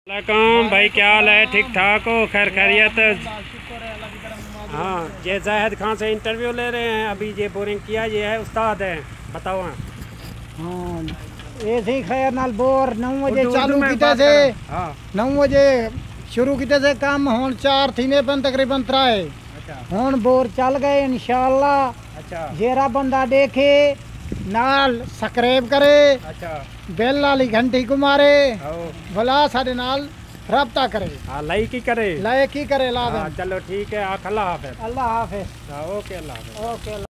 वालेकुम भाई, क्या हाल है? ठीक ठाक हो? खैर खैरियत? हाँ, ये जाहिद खान से इंटरव्यू ले रहे हैं। अभी ये बोरिंग किया, ये है उस्ताद है। बताओ। हाँ, ऐसे ही खैर नाल बोर 9 बजे चालू में किते थे। हाँ 9 बजे शुरू किते थे काम, हुन 4 थीने पन तकरीबन 3। अच्छा हुन बोर चल गए इंशाअल्लाह। अच्छा जेरा बंदा देखे नाल सब्सक्राइब करे, अच्छा। बेल वाली घंटी को मारे, आओ। भला साडे नाल रब्ता करे। हाँ, लाइक ही करे। लायक ही करे ला हाँ, चलो ठीक है। अल्लाह हाफिज़। अल्लाह हाफिज। हाँ, ओके, अल्लाह हाफिज़। ओके।